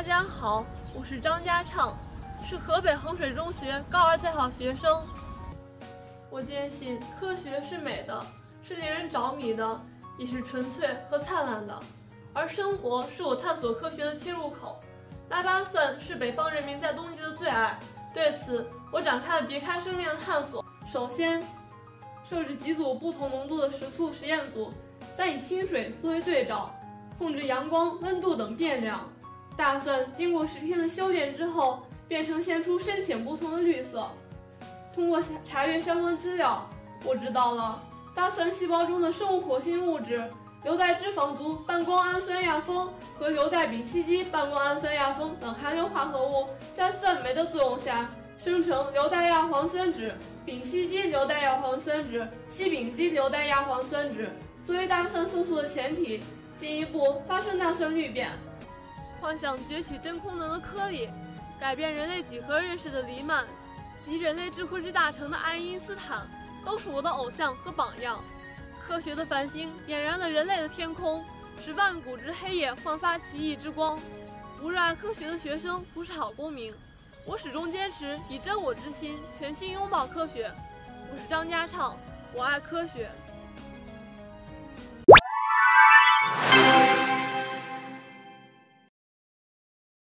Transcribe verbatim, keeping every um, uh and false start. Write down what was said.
大家好，我是张家畅，是河北衡水中学高二在校学生。我坚信科学是美的，是令人着迷的，也是纯粹和灿烂的。而生活是我探索科学的切入口。腊八蒜是北方人民在冬季的最爱，对此我展开了别开生面的探索。首先，设置几组不同浓度的食醋实验组，再以清水作为对照，控制阳光、温度等变量。大蒜经过十天的修炼之后，便呈现出深浅不同的绿色。通过查阅相关资料，我知道了大蒜细胞中的生物活性物质硫代脂肪族半胱氨酸亚峰和硫代丙烯基半胱氨酸亚峰等含硫化合物在蒜酶的作用下生成硫代亚磺酸酯、丙烯基硫代亚磺酸酯、烯丙基硫代亚黄酸酯作为大蒜色素的前提，进一步发生大蒜氯变。幻想攫取真空能的颗粒，改变人类几何认识的黎曼，及人类智慧之大成的爱因斯坦，都是我的偶像和榜样。科学的繁星点燃了人类的天空，使万古之黑夜焕发奇异之光。不热爱科学的学生不是好公民。我始终坚持以真我之心全心拥抱科学。我是张家畅，我爱科学。